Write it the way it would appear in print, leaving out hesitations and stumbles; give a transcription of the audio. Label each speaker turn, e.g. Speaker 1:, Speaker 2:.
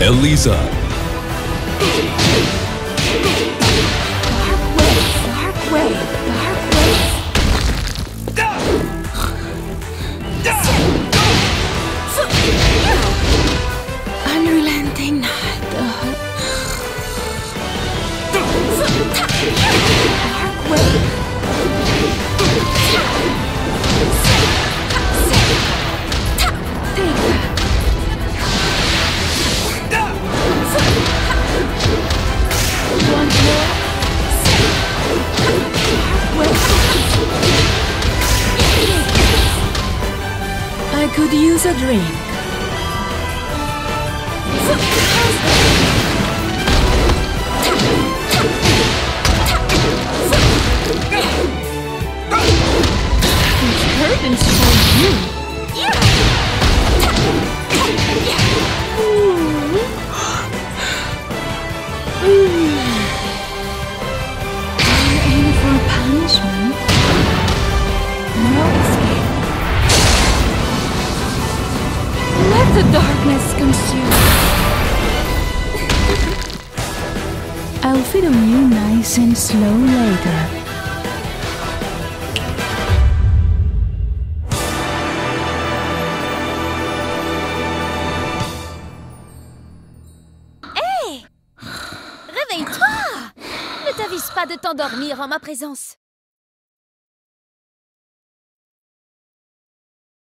Speaker 1: Elisa.
Speaker 2: Dark wave, dark wave. Unrelenting night. Dark wave. I could use a drink. These curtains for you. I'm in for punishment. No escape. Let the darkness consume. I'll feed on you nice and slow later.
Speaker 3: Réveille-toi! Ne t'avise pas de t'endormir en ma présence.